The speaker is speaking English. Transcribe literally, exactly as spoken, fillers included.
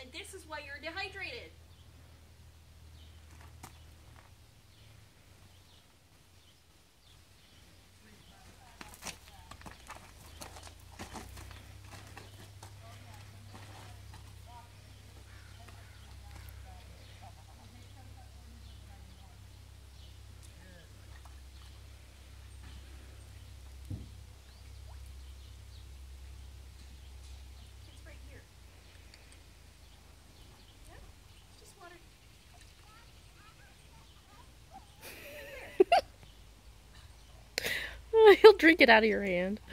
This is why you're dehydrated. It's right here. Yeah, just water. He'll drink it out of your hand.